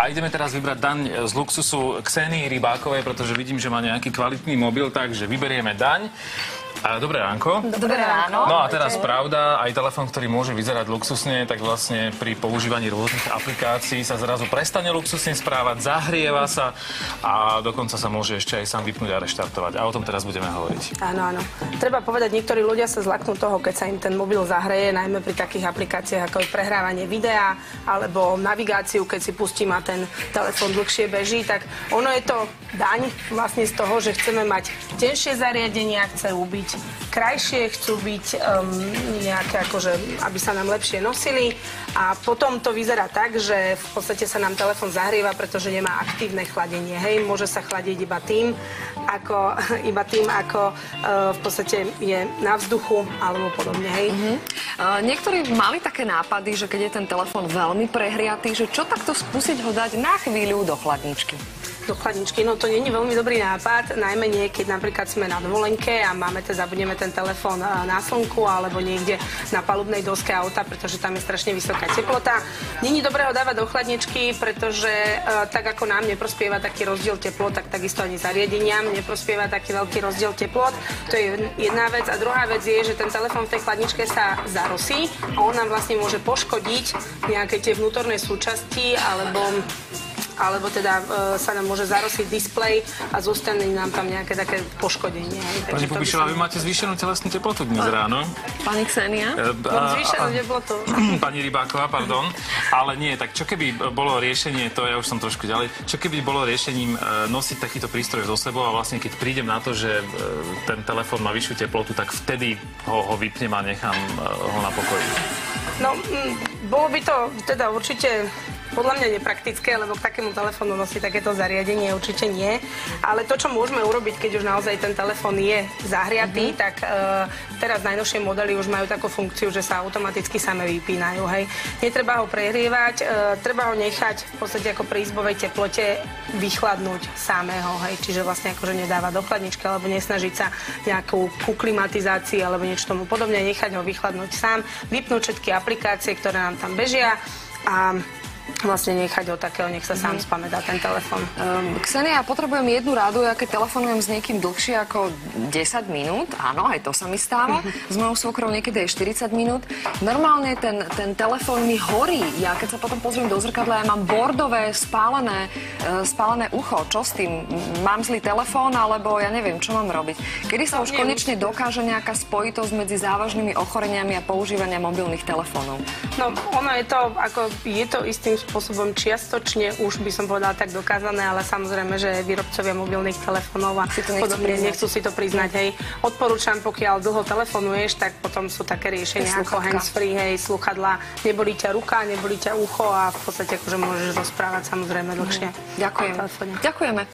A ideme teraz vybrať daň z luxusu Ksenii Rybákovej, pretože vidím, že má nejaký kvalitný mobil, takže vyberieme daň. Dobré ránko. Dobré ráno. No a teraz pravda, aj telefón, ktorý môže vyzerať luxusne, tak vlastne pri používaní rôznych aplikácií sa zrazu prestane luxusne správať, zahrieva sa a dokonca sa môže ešte aj sám vypnúť a reštartovať. A o tom teraz budeme hovoriť. Áno, áno. Treba povedať, niektorí ľudia sa zlaknú toho, keď sa im ten mobil zahreje, najmä pri takých aplikáciách ako je prehrávanie videa alebo navigáciu, keď si pustím a ten telefón dlhšie beží, tak ono je to daň vlastne z toho, že chceme mať tenšie zariadenia, chcú byť krajšie, chcú byť nejaké akože, aby sa nám lepšie nosili a potom to vyzerá tak, že v podstate sa nám telefón zahrieva, pretože nemá aktívne chladenie. Hej, môže sa chladiť iba tým, ako v podstate je na vzduchu alebo podobne. Hej. Niektorí mali také nápady, že keď je ten telefón veľmi prehriatý, že čo takto skúsiť ho dať na chvíľu do chladničky. Do chladničky, no to nie je veľmi dobrý nápad, najmä nie, keď napríklad sme na dovolenke a zabudneme ten telefón na slnku alebo niekde na palubnej doske auta, pretože tam je strašne vysoká teplota. Nie je dobré ho dávať do chladničky, pretože tak ako nám neprospieva taký rozdiel teplot, tak takisto ani zariadeniam neprospieva taký veľký rozdiel teplot. To je jedna vec. A druhá vec je, že ten telefón v tej chladničke sa zarosí a on nám vlastne môže poškodiť nejaké tie vnútorné súčasti alebo teda sa nám môže zarosiť displej a zostane nám tam nejaké také poškodenie. Pani Pubišová, vy máte zvýšenú telesnú teplotu dnes ráno. Pani Ksenia? Zvýšenú teplotu. Pani Rybáková, pardon. Ale nie, tak čo keby bolo riešenie, to ja už som trošku ďalej, čo keby bolo riešením nosiť takýto prístroj so sebou a vlastne keď prídem na to, že ten telefón má vyššiu teplotu, tak vtedy ho vypnem a nechám ho na pokoji. No, bolo by to teda určite podľa mňa nepraktické, lebo k takému telefónu nosiť takéto zariadenie určite nie. Ale to, čo môžeme urobiť, keď už naozaj ten telefón je zahriatý, tak teraz najnovšie modely už majú takú funkciu, že sa automaticky same vypínajú. Hej. Netreba ho prehrievať, treba ho nechať v podstate ako pri izbovej teplote vychladnúť samého. Hej. Čiže vlastne akože nedávať do chladničky alebo nesnažiť sa nejakú ku klimatizácii alebo niečo tomu podobne, nechať ho vychladnúť sám, vypnúť všetky aplikácie, ktoré nám tam bežia a vlastne nechať ho takého, nech sa sám spamätá ten telefón. Ksenia, ja potrebujem jednu radu, ja keď telefonujem s niekým dlhšie ako 10 minút, áno, aj to sa mi stáva, s mojou svokrou niekedy aj 40 minút. Normálne ten telefón mi horí. Ja keď sa potom pozriem do zrkadla, ja mám bordové, spálené ucho. Čo s tým? Mám zlý telefón, alebo ja neviem, čo mám robiť? Kedy sa už konečne dokáže nejaká spojitosť medzi závažnými ochoreniami a používania mobilných telefónov? No, ono je to, je to istým spôsobom čiastočne už by som povedala tak dokázané, ale samozrejme, že výrobcovia mobilných telefónov a podobne nechcú si to priznať. Hej. Odporúčam, pokiaľ dlho telefonuješ, tak potom sú také riešenia ako handsfree, hej, sluchadlá, nebolí ťa ruka, nebolí ťa ucho a v podstate akože môžeš rozprávať samozrejme dlhšie. Ďakujem. Ďakujeme.